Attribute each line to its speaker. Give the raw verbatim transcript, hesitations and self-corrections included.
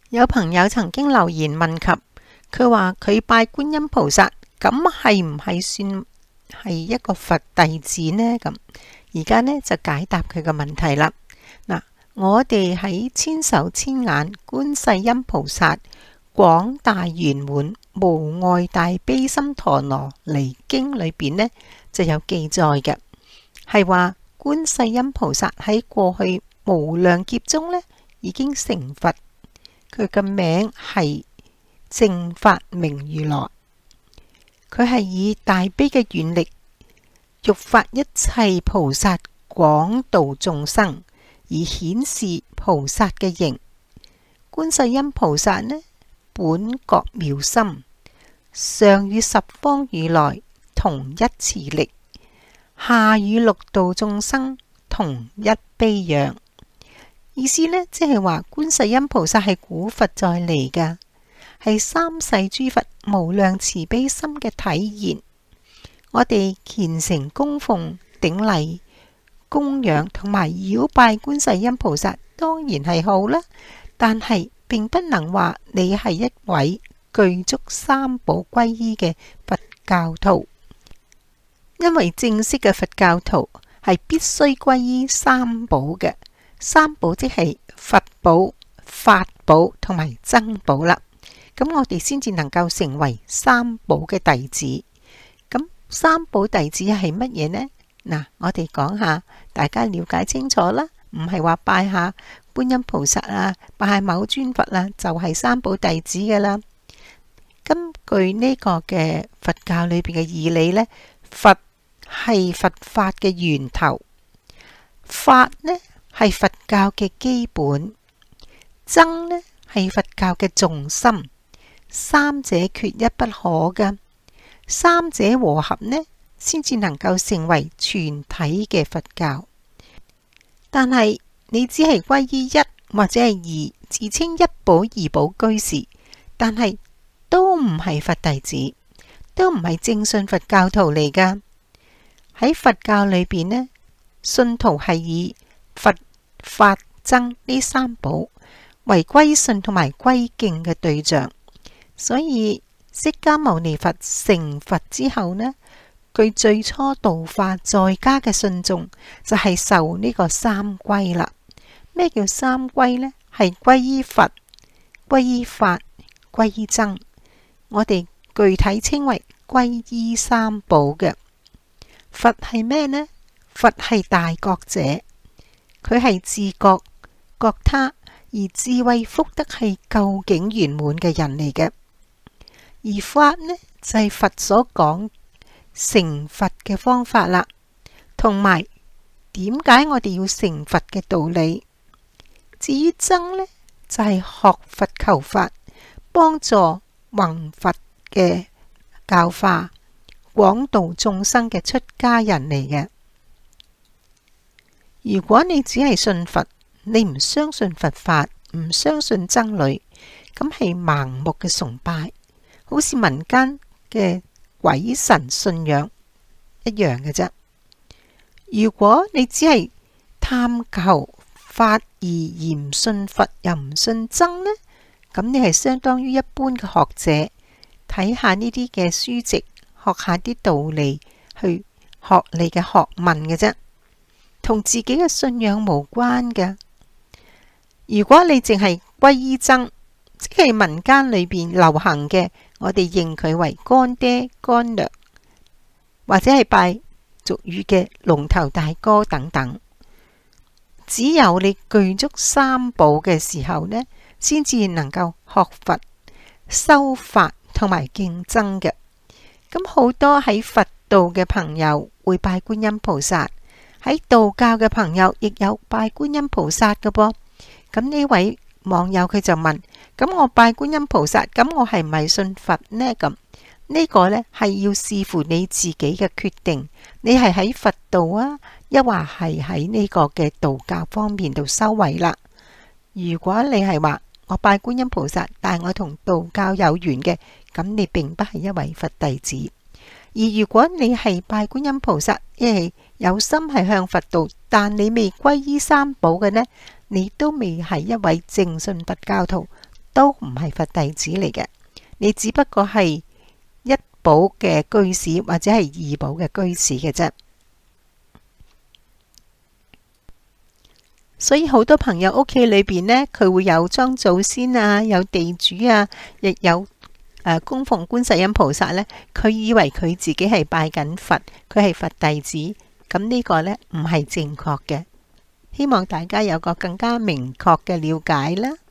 Speaker 1: 有朋友曾經留言問及，佢話佢拜觀音菩薩，咁係唔係算係一個佛弟子呢？咁而家呢就解答佢嘅問題啦。嗱，我哋喺千手千眼觀世音菩薩廣大圓滿無礙大悲心陀羅尼經裏邊呢就有記載嘅，係話觀世音菩薩喺過去無量劫中呢已經成佛，佢嘅名係正法明如來，佢係以大悲嘅願力欲發一切菩薩廣度眾生而顯示菩薩嘅形。觀世音菩薩呢本覺妙心，上與十方如來同一慈力，下與六道眾生同一悲仰。意思呢，即係話觀世音菩薩係古佛再嚟噶，係三世諸佛無量慈悲心嘅體現。我哋虔誠供奉、頂禮、供養同埋繞拜觀世音菩薩，當然係好啦，但係並不能話你係一位具足三寶皈依嘅佛教徒，因為正式嘅佛教徒係必須皈依三寶嘅。三寶即係佛寶、法寶同埋僧寶啦。咁我哋先至能夠成為三寶嘅弟子。咁三寶弟子係乜嘢呢？嗱，我哋講下，大家了解清楚啦。唔係話拜下觀音菩薩啊，拜下某尊佛啦，就係三寶弟子嘅啦。根據呢個嘅佛教裏邊嘅義理呢，佛係佛法嘅源頭，法呢係佛教嘅基本，僧呢係佛教嘅重心，三者缺一不可噶。三者和合呢，先至能夠成為全體嘅佛教。但係你只係歸依一或者係二，自稱一寶二寶居士，但係都唔係佛弟子，都唔係正信佛教徒嚟噶。喺佛教裏邊呢，信徒係以佛、法、僧呢三寶為歸信同埋歸敬嘅對象，所以釋迦牟尼佛成佛之後呢，佢最初度化在家嘅信眾就係受呢個三歸啦。咩叫三歸呢？係歸依佛、歸依法、歸依僧。我哋具體稱為歸依三寶嘅。佛係咩呢？佛係大覺者，佢係自覺覺他，而智慧福德係究竟圓滿嘅人嚟嘅。而法呢就係佛所講成佛嘅方法啦，同埋點解我哋要成佛嘅道理。至於僧呢，就係學佛求法，幫助弘佛嘅教化，廣度眾生嘅出家人嚟嘅。如果你只係信佛，你唔相信佛法，唔相信僧侶，咁係盲目嘅崇拜，好似民間嘅鬼神信仰一樣嘅啫。如果你只係探求法而唔信佛又唔信僧呢，咁你係相當於一般嘅學者，睇下呢啲嘅書籍，學下啲道理，去學你嘅學問嘅啫，同自己嘅信仰無關嘅。如果你淨係歸依僧，即係民間裏邊流行嘅，我哋認佢為乾爹乾娘，或者係拜俗語嘅龍頭大哥等等。只有你具足三寶嘅時候呢，先至能夠學佛、修法同埋敬僧嘅。咁好多喺佛道嘅朋友會拜觀音菩薩，喺道教嘅朋友亦有拜觀音菩薩嘅噃。咁呢位網友佢就問：咁我拜觀音菩薩，咁我係唔係信佛呢？咁呢個呢係要視乎你自己嘅決定，你係喺佛道啊，抑或係喺呢個嘅道教方面度修為啦。如果你係話我拜觀音菩薩，但係我同道教有緣嘅，咁你並不係一位佛弟子。而如果你係拜觀音菩薩，亦係有心係向佛道，但你未歸依三寶嘅呢，你都未係一位正信佛教徒， 都唔係佛弟子嚟嘅，你只不過係一寶嘅居士或者係二寶嘅居士嘅啫。所以好多朋友屋企裏邊呢，佢會有裝祖先啊，有地主啊，亦有誒供奉觀世音菩薩呢，佢以為佢自己係拜緊佛，佢係佛弟子，咁呢個呢，唔係正確嘅。希望大家有個更加明確嘅了解啦。